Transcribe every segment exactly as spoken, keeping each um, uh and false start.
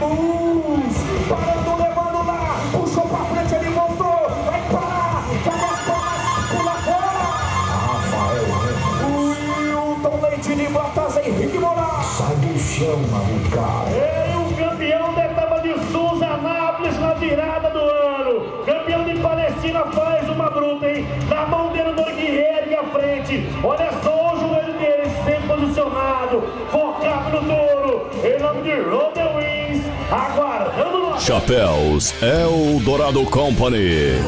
Luz, parando, levando lá, puxou pra frente, ele voltou, vai parar, joga as palmas, pula fora. Rafael Wilton Leite de Brotas, Henrique Moraes. Sai do chão, maluco. Ele, o campeão da etapa de Souza Nápoles na virada do ano. Campeão de Palestina faz uma bruta, hein? Na mão dele, o que ergue à frente. Olha só o joelho dele, sempre posicionado, focado no touro. Em nome de Roder Wins, aguardando nós. Chapéus Eldorado Company.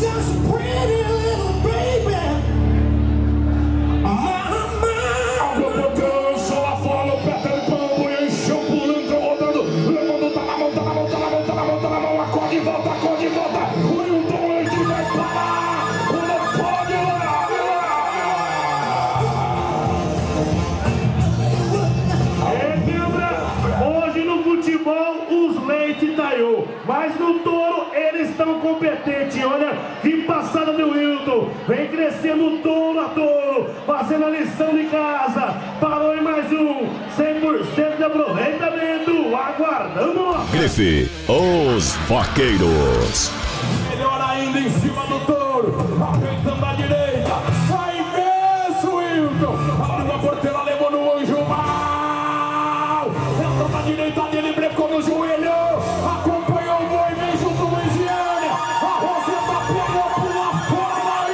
Mas no touro eles estão competentes. Olha, de passada do Wilton, vem crescendo o touro a touro, fazendo a lição de casa. Parou em mais um, cem por cento de aproveitamento, aguardando. Grife, os vaqueiros. Melhor ainda em cima do touro, apertando a direita, sai imenso Wilton, abriu a porteira, levou no anjo mal, entrou na direita dele, brecou no joelho, acompanhou o boi, vem junto o Luiziane, a Roseta pegou por lá fora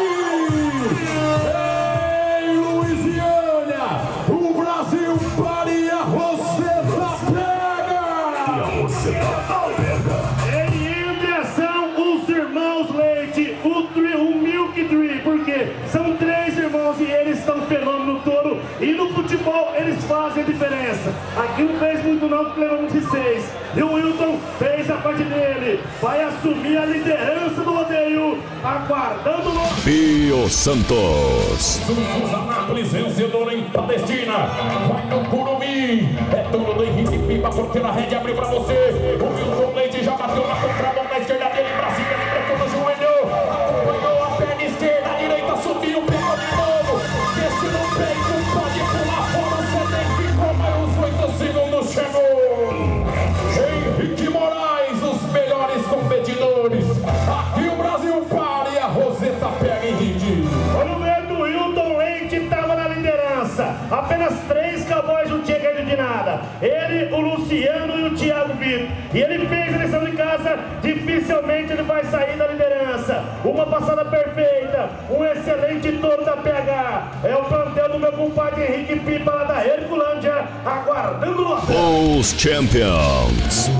aí. Ei, Luiziane, o Brasil para e a Roseta pega. E a Roseta pega. Em direção os irmãos Leite, o, tri, o Milk Tree, porque são três irmãos e eles estão fenômeno no touro e no futebol eles fazem a diferença. Aqui não fez muito não, porque levamos de seis. E o Wilton fez a parte dele, vai assumir a liderança do rodeio, aguardando no... Pio Santos. Souza Nápoles, vencedor em Palestina, vai no Curumim, é dono do Henrique Pipa, porque na rede abriu pra você, o Wilton Leite já bateu na contramão na esquerda dele, pra cima, ele brecou no joelho, acompanhou a perna esquerda, a direita subiu, pegou de novo, desce no peito, pode pular fora, você nem ficou, mas os oito segundos chegou. Henrique Moraes, os melhores competidores, aqui o Brasil para e a Roseta pega Henrique. Olha o meio do Wilton Leite, estava na liderança, apenas três cowboys não tinha caído de nada, ele, o Luciano e o Thiago Vitor, e ele fez a lição de casa, dificilmente ele vai sair da liderança, uma passada perfeita, um excelente touro da P H, é o plantel do meu compadre Henrique Pipa lá da Herculândia, aguardando o... Os Champions.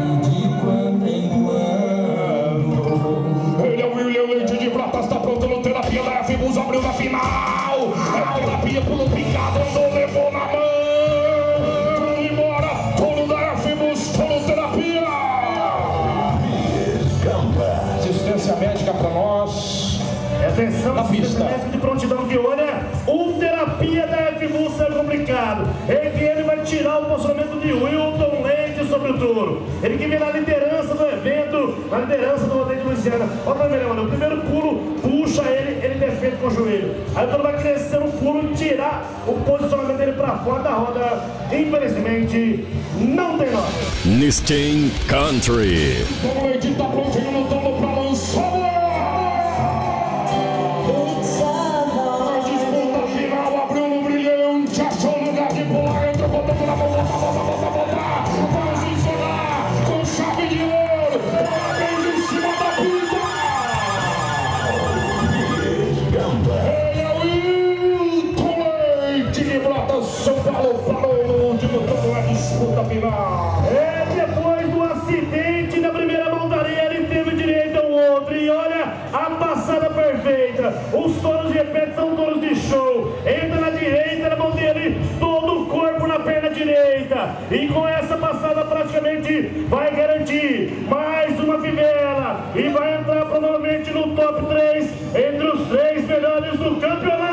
Ele é o William Leite de Brotas, está pronto no terapia da F Bus, abriu na final, a terapia pulo picado, andou, levou na mão, e embora, touro da F Bus, touro terapia. Assistência médica para nós. Atenção, na pista de prontidão que olha, o terapia da F B U S é complicado. Ele que ele vai tirar o posicionamento de Wilton Leite sobre o touro. Ele que vem na liderança do evento, na liderança do rodeio de Luciana. Olha pra mim, mano, o primeiro pulo, puxa ele, ele defende com o joelho. Aí o touro vai crescer no pulo e tirar o posicionamento dele pra fora da roda. Infelizmente, não tem nota. Niskin Country. O Leite tá prontinho no touro pra lançar. São Paulo parou no último touro, a disputa final. É, depois do acidente na primeira montaria, ele teve direito ao outro. E olha a passada perfeita. Os touros de repente são touros de show. Entra na direita, na mão dele, todo o corpo na perna direita. E com essa passada praticamente vai garantir mais uma fivela. E vai entrar provavelmente no top três entre os três melhores do campeonato.